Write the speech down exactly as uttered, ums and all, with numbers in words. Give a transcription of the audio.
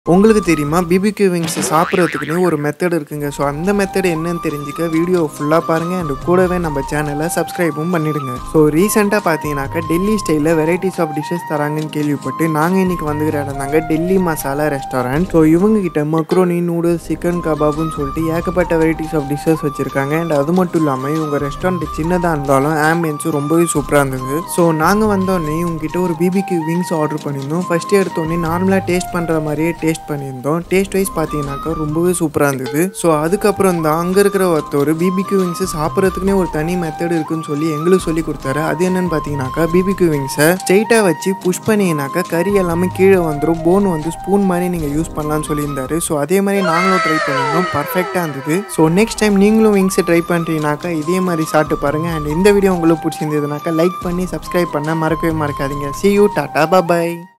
உங்களுக்கு தெரியுமா BBQ wings சாப்பிட்றதுக்குன்னே ஒரு மெத்தட் இருக்குங்க. ஸோ அந்த மெத்தட் என்னன்னு தெரிஞ்சுக்க வீடியோ ஃபுல்லாக பாருங்கள். அண்ட் கூடவே நம்ம சேனலை சப்ஸ்கிரைபும் பண்ணிவிடுங்க. ஸோ ரீசெண்டாக பார்த்தீங்கன்னாக்கா டெல்லி ஸ்டைலில் வெரைட்டிஸ் ஆஃப் டிஷ்ஷஸ் தராங்கன்னு கேள்விப்பட்டு நாங்கள் இன்றைக்கி வந்துக்கிற இடம் தாங்க டெல்லி மசாலா ரெஸ்டாரண்ட். ஸோ இவங்ககிட்ட மக்ரோனி, நூடுல்ஸ், சிக்கன் கபாப்னு சொல்லிட்டு ஏகப்பட்ட வெரைட்டிஸ் ஆஃப் டிஷ்ஷஸ் வச்சுருக்காங்க. அண்ட் அது மட்டும் இல்லாமல் இவங்க ரெஸ்டாரண்ட் சின்னதாக இருந்தாலும் ஆம்பியன்ஸும் ரொம்பவே சூப்பராக இருந்தது. ஸோ நாங்கள் வந்தோடனே இவங்ககிட்ட ஒரு பிபிக்யூ விங்ஸ் ஆர்டர் பண்ணியிருந்தோம். ஃபஸ்ட்டு எடுத்தோடனே நார்மலாக டேஸ்ட் பண்ணுற மாதிரியே டேஸ்ட் பண்ணியிருந்தோம். டேஸ்ட் வைஸ் பார்த்தீங்கன்னாக்கா ரொம்பவே சூப்பராக இருந்தது. ஸோ அதுக்கப்புறம் தான் அங்கே இருக்கிற ஒருத்தர் பிபிக்யூ விங்ஸை சாப்பிட்றதுக்குனே ஒரு தனி மெத்தட் இருக்குன்னு சொல்லி எங்களுக்கு சொல்லி கொடுத்தாரு. அது என்னன்னு பார்த்தீங்கன்னாக்கா பிபிக்யூ விங்ஸை ஸ்ட்ரெயிட்டாக வச்சு புஷ் பண்ணிங்கனாக்கா கறி எல்லாமே கீழே வந்துடும். போன் வந்து ஸ்பூன் மாதிரி நீங்கள் யூஸ் பண்ணலாம்னு சொல்லியிருந்தாரு. ஸோ அதே மாதிரி நாங்களும் ட்ரை பண்ணியிருந்தோம். பர்ஃபெக்டாக இருந்தது. ஸோ நெக்ஸ்ட் டைம் நீங்களும் விங்ஸை ட்ரை பண்ணுறீங்கனாக்கா இதே மாதிரி சாப்பிட்டு பாருங்கள். அண்ட் இந்த வீடியோ உங்களுக்கு பிடிச்சிருந்ததுனாக்கா லைக் பண்ணி சப்ஸ்கிரைப் பண்ண மறக்கவே மறக்காதீங்க. See you, Tata, bye.